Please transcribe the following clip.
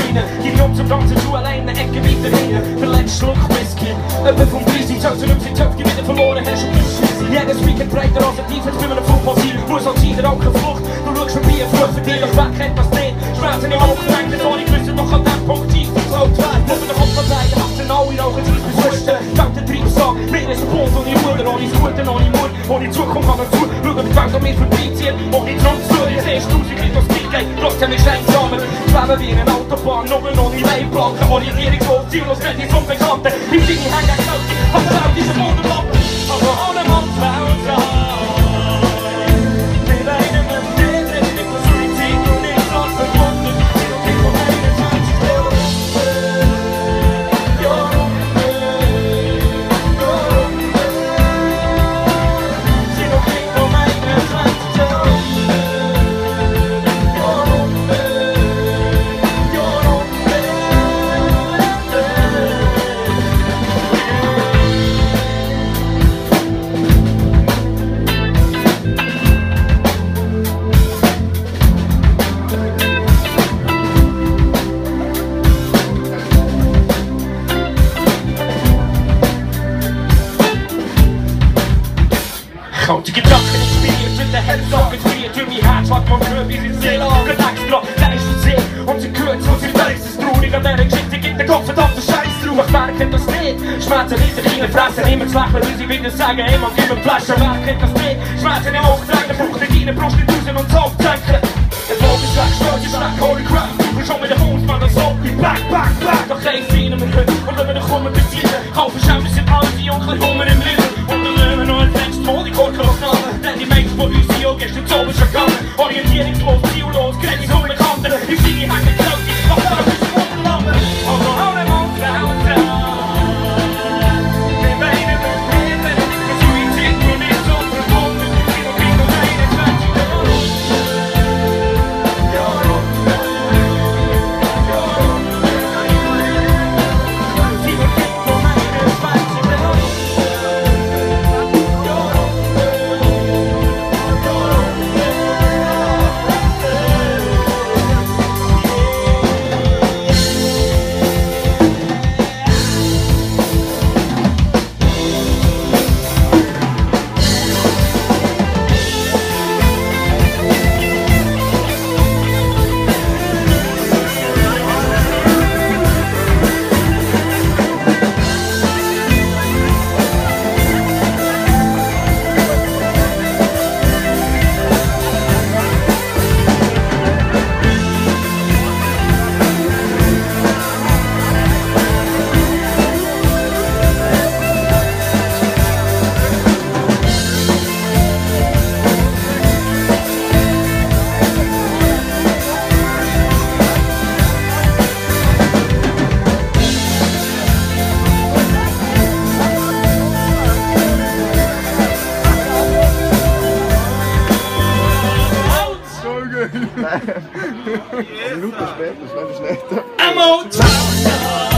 Ruine. Hier kommt zum ganzen Schuh allein eine Ecke weiter rein. Der letzte Schluck Whisky, etwa vom 30, schaust du nicht mehr Töpfe wieder verloren hast und beschissen. Jedes Weekend breiter als ein Tiefes bei einem Fußballziel. Muss als Ziel auch keine Flucht, du schaust vorbei, eine Flucht für dich, doch wer kennt das nicht? Schmerzen im Auge gelenkt, das habe ich gewusst, doch an dem Punkt tief vertraut werden. Wo wir den Kopf anzeigen, hast du alle rauchen, tief bis Wüsten. Fängt der Treibsag, mir ist ein Bund ohne Ruhe, ohne Gute, ohne Mut, ohne Zukunft kann dazu. Schau, wie die Welt an mir vorbeizieht, ohne Druck zu. Ich sehe Tausend Leute, was geht, trotzdem ist einsam. Schweben wie eine Autobahn, nur ohne Leitplanken. Orientierungslos, ziellos, nicht ins Unbekannte. Im Ding hängen Kälte, was bleibt diese Wunderlampe? Aber ohne Mann, Frau und mit einem Bild, nicht nur Suizid und nicht was verbunden. Ich von 21 sie noch nicht um 21 kalte Gedanken inspiriert, mit der Herzog inspiriert, für mein Herz hat man gehört, wie sie Seele angelt extra, der ist sie und sie gehört, wo sie weiß, es traurig an dieser Geschichte gibt den Kopf verdammten Scheiß drauf, ich merke das nicht, Schmerzen richtig in den Fressen, immer zu lächeln, wie sie wieder sagen, hey man, gib mir Flaschen, wer kennt das nicht, Schmerzen im Aufträgen, Frucht in deine Prostitution und Zaubzeichen, der Tod ist weg, stört ist weg, holy crap, und schon mit der Homes, man, das so, back, back, back, doch kein Sinn mehr können, und wenn wir noch kommen, beziehen, kaufen Schäme sind alle, die und kein Hummer im Leben, und dann lösen wir noch ein letztes Mal die Korken ausnahmen, denn die Menschen von uns sind ja gestern zu oben schon gegangen, orientierungslos, ziellos, Grenzen so bekannt, ich sehe die Hände klaut, ich mach da ein bisschen Wunderlampe, aber ohne Mann, Frau und Frau. Wir weinen mit mir, wenn ich nicht für Suizid nur nicht so verbunden, ich noch nicht nur 21 Jahre. Sie noch nicht nur 21 Jahre. Eine Minute später, das ist nicht schlecht. I'm on time.